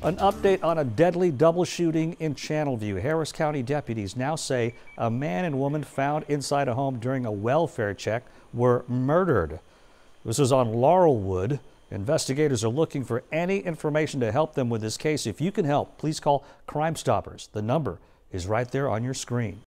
An update on a deadly double shooting in Channelview. Harris County deputies now say a man and woman found inside a home during a welfare check were murdered. This is on Laurelwood. Investigators are looking for any information to help them with this case. If you can help, please call Crime Stoppers. The number is right there on your screen.